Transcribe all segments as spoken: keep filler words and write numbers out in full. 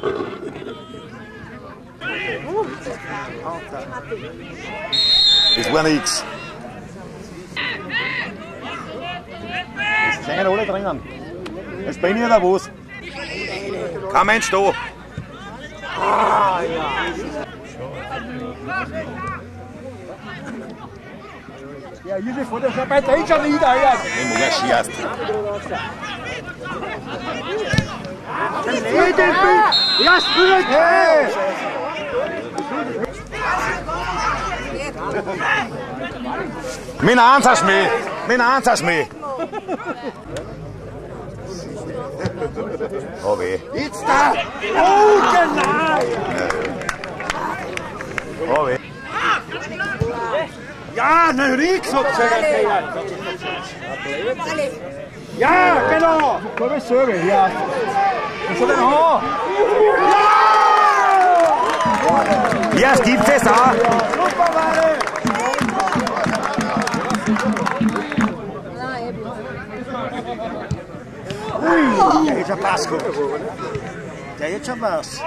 Das war nix. Das sind alle drinnen. Das bin ich oder was? Kein Mensch da. Ah, ja. Ja, hier vor der Arbeit drin schon wieder. Ja. Ich muss ja schießt. Ja, spürt! Hey! Mein Einsatzschmäh! Mein Einsatzschmäh! Oh weh. Jetzt da! Oh, genau! Oh weh. Ja, ne Rix hat sie ja, genau! Komm ich selber, ja. Was soll denn haben? Ja, es gibt es auch. Super, Wale! Ui, der hat schon Pass gehabt. Der hat schon was.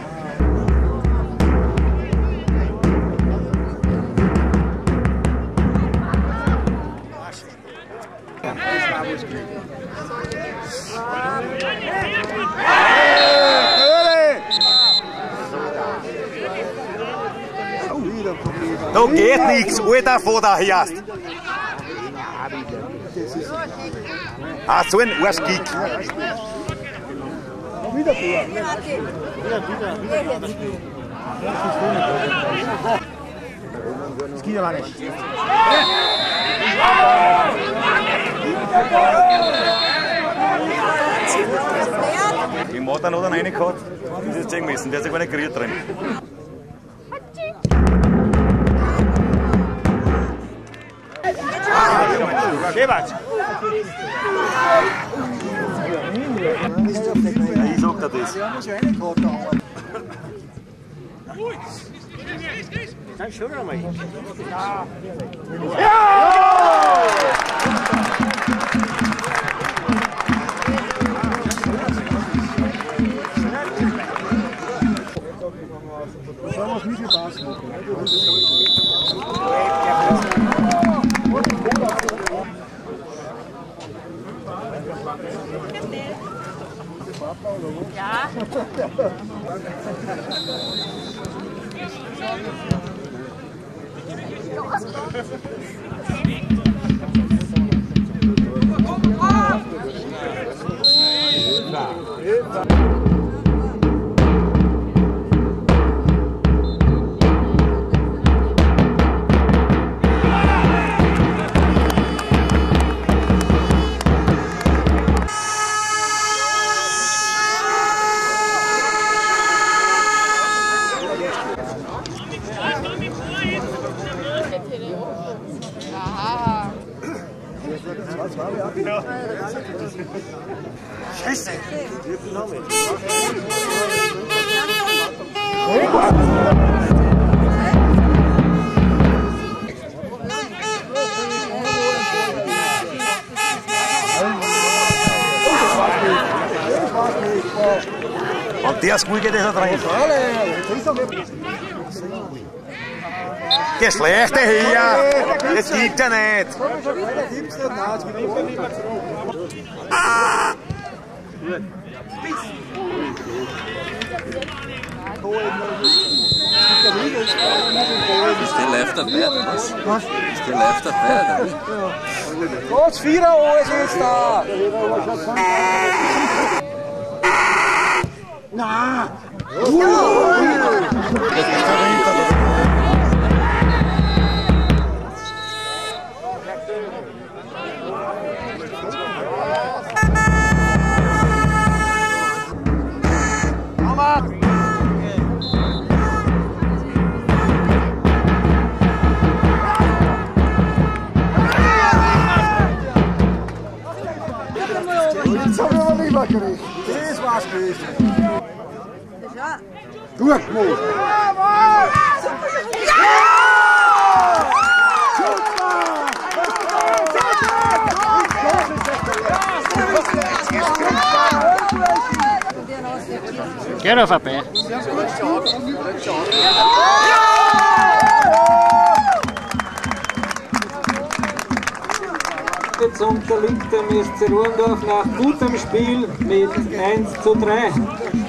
Da geht nichts, alter Vater, hörst. Ah, so ein Arschkick. Wieder vor. Das geht aber nicht. Wie hat er noch einen reingehauen? Das ist zeigen müssen, der ist ja gar nicht gerührt drin. Schäbert! Ich sag dir das. Dann schau doch mal. Ja! Da muss nicht viel Spaß machen. Ja. Scheiße! Und der Skull geht da rein. Der schlechte hier! Das gibt ja nicht! Ah! Is die live dabei, oder was? Was? Ist die live dabei, oder? Trotz Vierer alles jetzt da! Na! Jetzt haben wir aber lieber gekriegt. Das war's gewesen. Gut gemacht. Geh da vorbei. Jetzt unterliegt der M S C Rohrendorf nach gutem Spiel mit eins zu drei.